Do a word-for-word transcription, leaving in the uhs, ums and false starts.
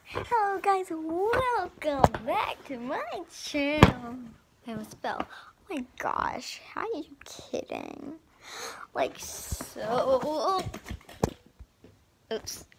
Hello guys, welcome back to my channel. I almost fell. Oh my gosh, how are you kidding? Like so. Oops.